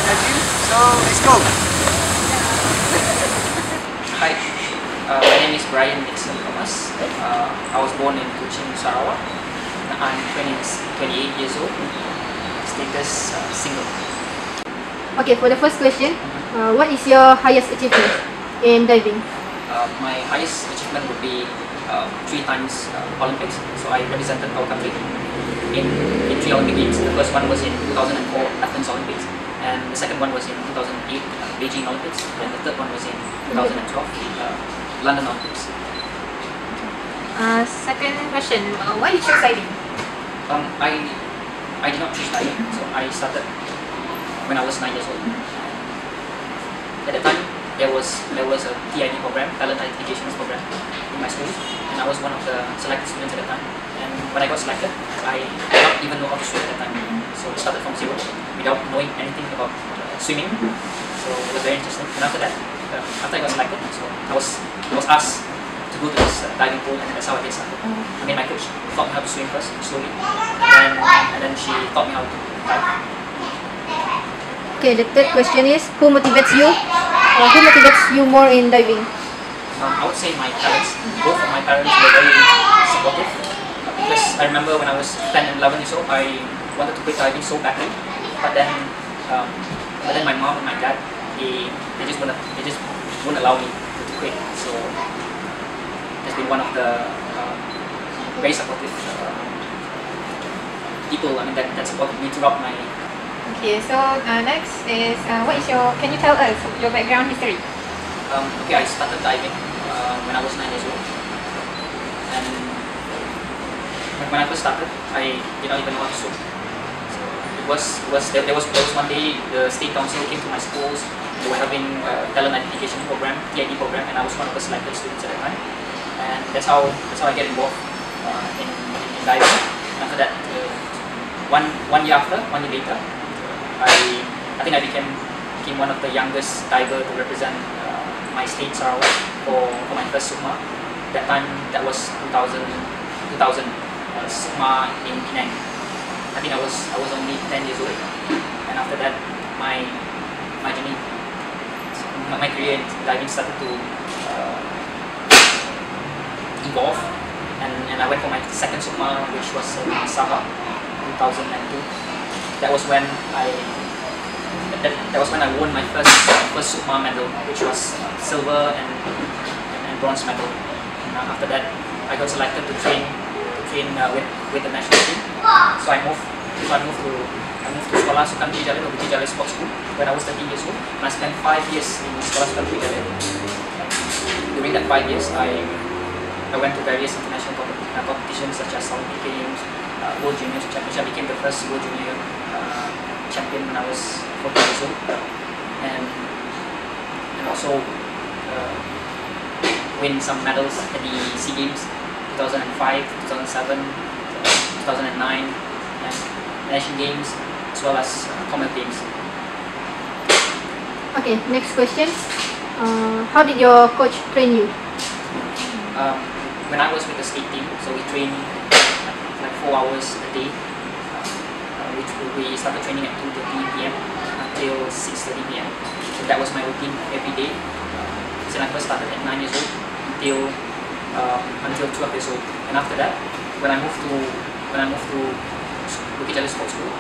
schedule, so let's go. Hi, my name is Brian Nixon Thomas. I was born in Kuching, Sarawak. I'm 28 years old. Status single. Okay, for the first question, what is your highest achievement in diving? My highest achievement would be 3 times Olympics. So I represented our country in 3 Olympic Games. The first one was in 2004 Athens Olympics, and the second one was in 2008 Beijing Olympics, and the third one was in 2012 London Olympics. Second question, why did you choose diving? I did not choose diving, so I started when I was 9 years old. At the time, there was a TID program, Talent Identification program, in my school, and I was one of the selected students at the time. And when I got selected, I did not even know how to swim at the time. So I started from zero, without knowing anything about swimming. So it was very interesting. And after that, after I got selected, so I was asked to go to this diving pool, and that's how I get started. I mean, my coach taught me how to swim first, slowly, and then she taught me how to dive. Okay, the third question is, who motivates you? Who motivates you more in diving? I would say my parents. Both of my parents were very supportive. Because I remember when I was 10 and 11 years old, I wanted to quit diving so badly, but then my mom and my dad, they just wouldn't allow me to quit. So it's been one of the very supportive people. I mean, that supported me throughout my. Okay, so next is, can you tell us your background history? Okay, I started diving when I was 9 years old, and when I first started, I did not even know how to swim. So there was one day the state council came to my schools. They were having a talent identification program, TID program, and I was one of the selected students at the time. And that's how I get involved in diving. And after that, one year later, I think I became one of the youngest diver to represent my state, Sarawak, for my first SUKMA. That time, that was 2000 SUKMA in Penang. I think I was only 10 years old, and after that, my journey, my career in diving started to evolve, and I went for my second SUKMA, which was in Sabah, 2002. That was when I won my first SUKMA medal, which was silver and bronze medal. And after that, I got selected to train with the national team. So I moved to Sekolah Sukan Bukit Jalil, or Bukit Jalil Sports School, when I was 13 years old, and I spent 5 years in Sekolah Sukan Bukit Jalil. During that 5 years, I went to various international competitions such as Olympic Games, World Juniors Championship. I became the first World Junior champion when I was 14 years old, and also win some medals at the SEA Games 2005, 2007, 2009, and Asian Games, as well as Commonwealth Games. Okay, next question. How did your coach train you? When I was with the state team, so we trained like 4 hours a day, which we started training at 2:30 p.m. until 6:30 p.m. So that was my routine every day since I first started at 9 years old until 12 years old. And after that, when I moved to Bukit Jalil Sports School,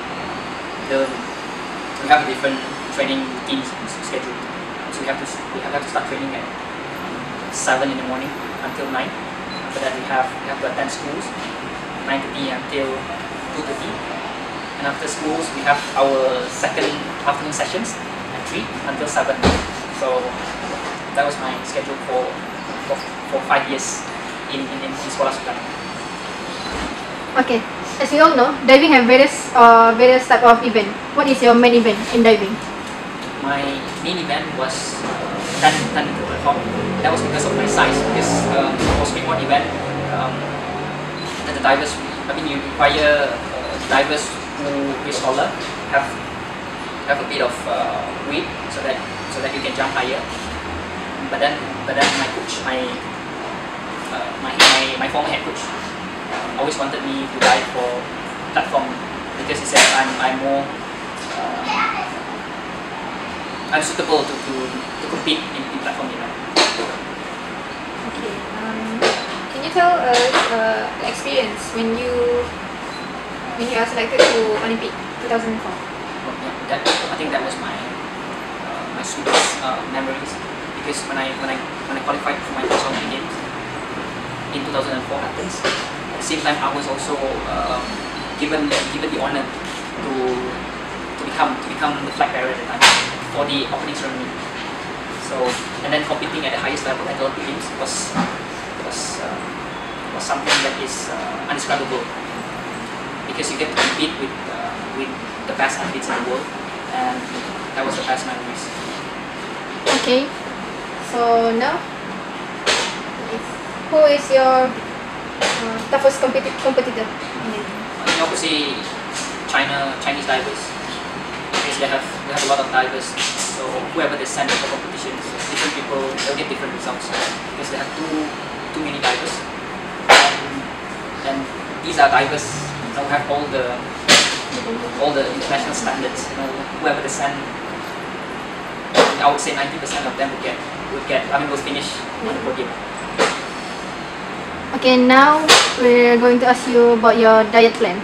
we have a different training routine schedule. So we have to start training at 7 in the morning until 9. After that, we have to attend schools 9:30 until 2:30. And after schools, we have our second afternoon sessions at 3 until 7. So that was my schedule for 5 years in Sekolah Sukan. Okay, as we all know, diving have various type of event. What is your main event in diving? My main event was 10 meter platform. That was because of my size. Because for springboard event, the divers, you require divers who is taller, have a bit of weight so that you can jump higher. But then my coach, my former head coach, always wanted me to dive for platform because he said I'm more I'm suitable to compete in platform event. Okay. Can you tell us the experience when you are selected to Olympic 2004? That, I think that was my my sweetest memories, because when I qualified for my first Olympic Games in 2004 Athens, at the same time I was also given the honor to become the flag bearer at the time for the opening ceremony. So, and then competing at the highest level at the Olympic Games was something that is indescribable, because you get to compete with the best athletes in the world, and that was the best memories. Okay. So now, who is your toughest competitor? You obviously Chinese divers, because they have a lot of divers. So whoever they send for competitions, different people, they'll get different results, because they have too many divers, and these are divers who have all the international standards. You know, whoever they send, I would say 90% of them will finish on the podium. Okay, now we're going to ask you about your diet plan.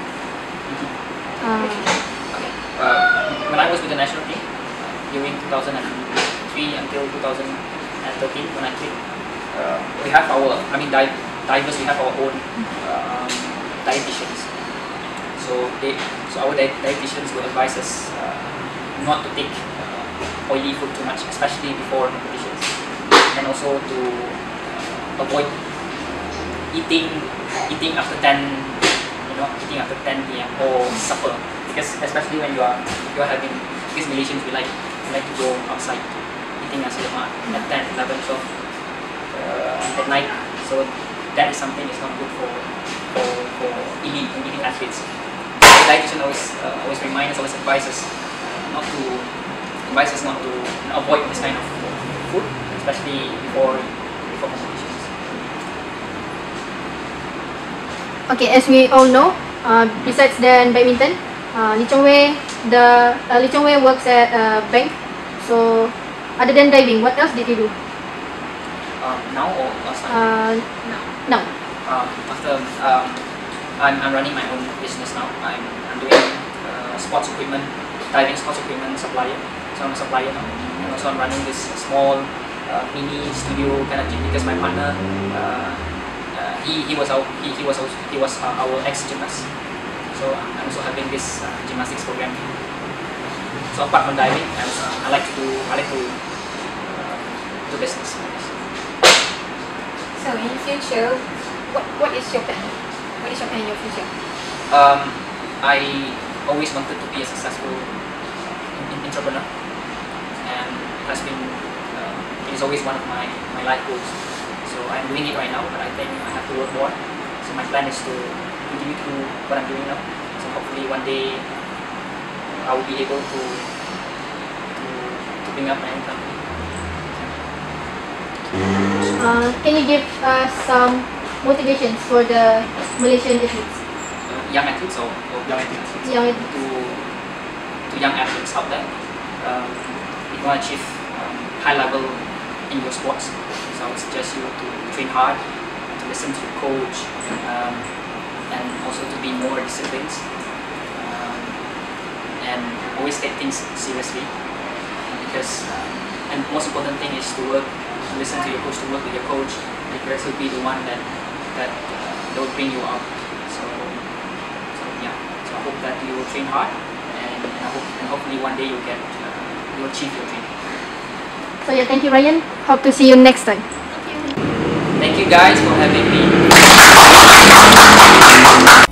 When I was with the national team during 2003 until 2013, when I quit, we have divers, we have our own dietitians. So our dietitians will advise us not to take oily food too much, especially before competitions, and also to avoid eating after 10 p.m. or supper, because especially when you are having, because Malaysians we like to go outside eating nasi lemak at 10, 11, 12 at night. So that is something that's not good for elite athletes. The dietitian always reminds us, always advises not to avoid this kind of food, especially before competitions. Okay, as we all know, besides than badminton, Lee Chong Wei works at a bank. So, other than diving, what else did you do? Now or last time? Now. After I'm running my own business now. I'm doing sports equipment, diving sports equipment supplier. So I'm a supplier now, and also I'm running this small mini studio kind of gym, because my partner he was our ex-gymnast. So I'm also having this gymnastics program. So apart from diving, I like to do business. So in future, what is your plan? What is your plan in your future? I always wanted to be a successful entrepreneur, and it is always one of my life goals. So I'm doing it right now, but I think I have to work more. So my plan is to continue to do what I'm doing now. So hopefully one day I will be able to bring up my own company. Can you give us some motivations for the Malaysian athletes? Young athletes or young athletes? Young athletes. To young athletes out there, if you want to achieve high level in your sports, so I would suggest you to train hard, to listen to your coach, and also to be more disciplined, and always take things seriously, because and most important thing is to listen to your coach, to work with your coach, because he'll be the one that will bring you up. So yeah. So I hope that you will train hard, and hopefully one day you'll achieve your dream. So yeah, thank you, Ryan. Hope to see you next time. Thank you guys for having me.